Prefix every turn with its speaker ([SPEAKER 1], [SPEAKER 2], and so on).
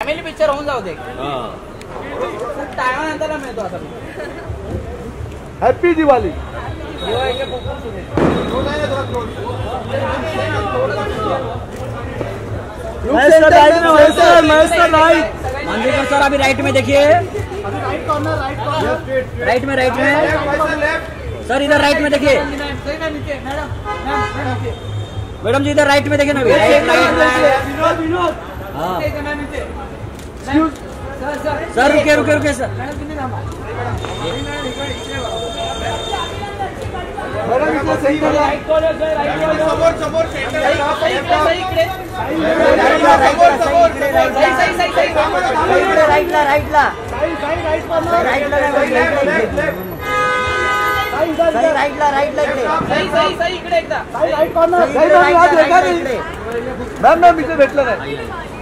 [SPEAKER 1] Family picture होऊन जाऊ दे. खूप टायमानंतर मिळतो आता.
[SPEAKER 2] हॅपी दिवाळी.
[SPEAKER 1] मांजरेकर सर अभी राइट में देखिए. राइट में सर इधर राइट में देखिए. मैडम जी इधर राइट में देखिए ना. हाँ सर रुके सर.
[SPEAKER 2] मॅम इथे भेटलं नाही.